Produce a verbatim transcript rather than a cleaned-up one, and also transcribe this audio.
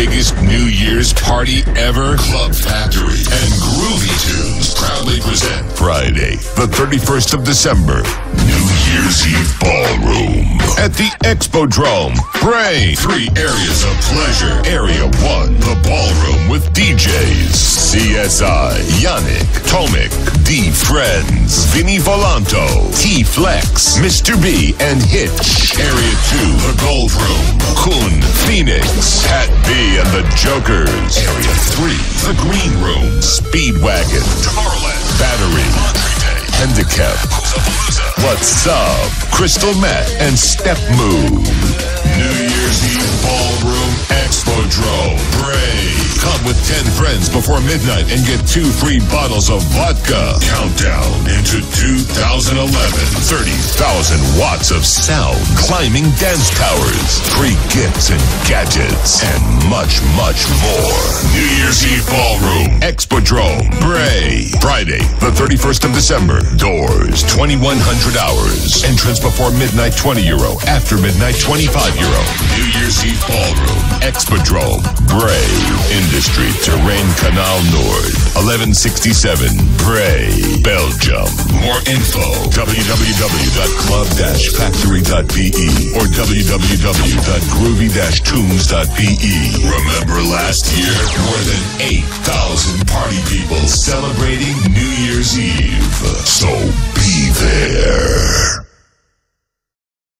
biggest New Year's party ever? Club Factory and Groovy Tunes proudly present Friday, the thirty-first of December, New Year's Eve Ballroom at the Expodrome. Bray. Three areas of pleasure. Area one, the ballroom with D Js C S I, Yannick, Tomic, D Friends, Vinny Volanto, T Flex, Mister B, and Hitch. Area two, the Gold Room, Kun, Phoenix, Pat B, and the Jokers. Area three, the Green Room, Speedwagon, Tomorrowland, Battery, Laundry Day, Handicap, What's Up, Crystal Matt, and Step Mood. New Year's Eve Ballroom Expodrome. Bray. Come with ten friends before midnight and get two free bottles of vodka. Countdown into two thousand eleven. thirty thousand watts of sound. Climbing dance towers. Free gifts and gadgets. And much, much more. New Year's Eve Ballroom Expodrome. Bray. Friday, the thirty-first of December. Doors, twenty-one hundred hours. Entrance before midnight, twenty euro. After midnight, twenty-five euro. New Year's Eve Ballroom Expodrome. Bray. Industry Terrain Canal Nord. eleven sixty-seven Bray, Belgium. More info, w w w dot club dash factory dot b e or w w w dot groovy dash tunes dot b e. Remember last year? More than eight thousand party people celebrating New Year's Eve. So be there.